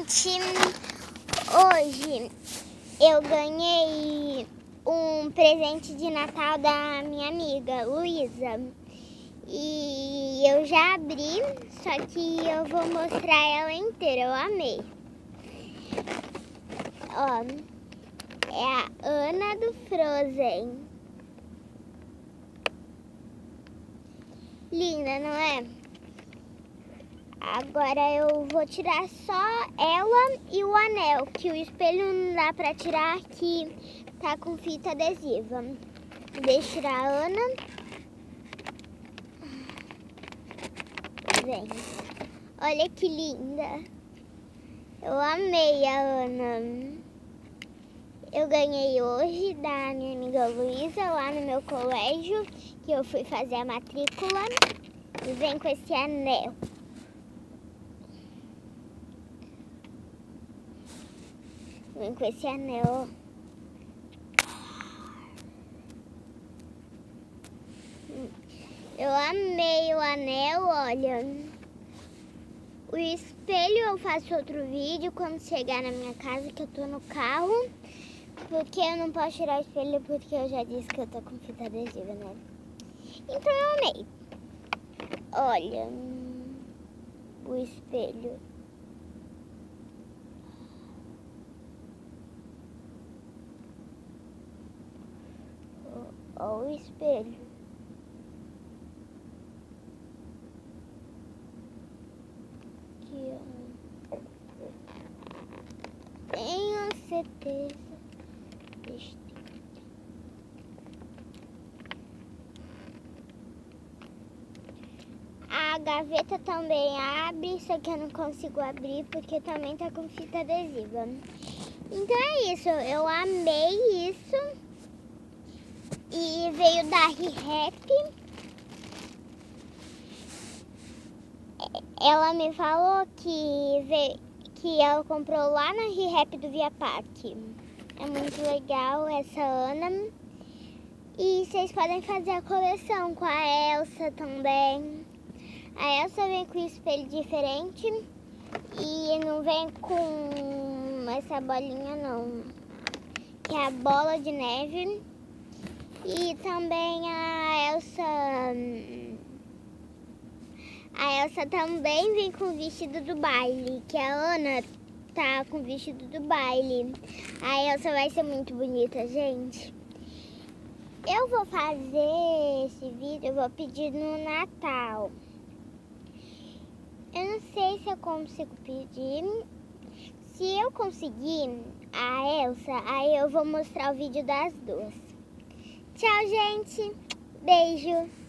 gente, hoje eu ganhei um presente de Natal da minha amiga Luísa e eu já abri, só que eu vou mostrar ela inteira, eu amei. Ó, é a Ana do Frozen. Linda, não é? Agora eu vou tirar só ela e o anel, que o espelho não dá pra tirar, que tá com fita adesiva. Deixa eu tirar a Ana. Vem. Olha que linda. Eu amei a Ana. Eu ganhei hoje da minha amiga Luísa lá no meu colégio, que eu fui fazer a matrícula. E vem com esse anel. Vem com esse anel. Eu amei o anel, olha. O espelho eu faço outro vídeo quando chegar na minha casa, que eu tô no carro. Porque eu não posso tirar o espelho, porque eu já disse que eu tô com fita adesiva, né? Então eu amei. Olha o espelho. Olha o espelho. Aqui, ó. Tenho certeza. A gaveta também abre, só que eu não consigo abrir porque também tá com fita adesiva. Então é isso, eu amei isso. E veio da ReHap. Ela me falou que ela comprou lá na ReHap do Via Parque. É muito legal essa Ana. E vocês podem fazer a coleção com a Elsa também. A Elsa vem com espelho diferente e não vem com essa bolinha não, que é a bola de neve. E também a Elsa também vem com o vestido do baile, que a Ana tá com o vestido do baile. A Elsa vai ser muito bonita, gente. Eu vou fazer esse vídeo, eu vou pedir no Natal. Eu não sei se eu consigo pedir. Se eu conseguir a Elsa, aí eu vou mostrar o vídeo das duas. Tchau, gente. Beijo.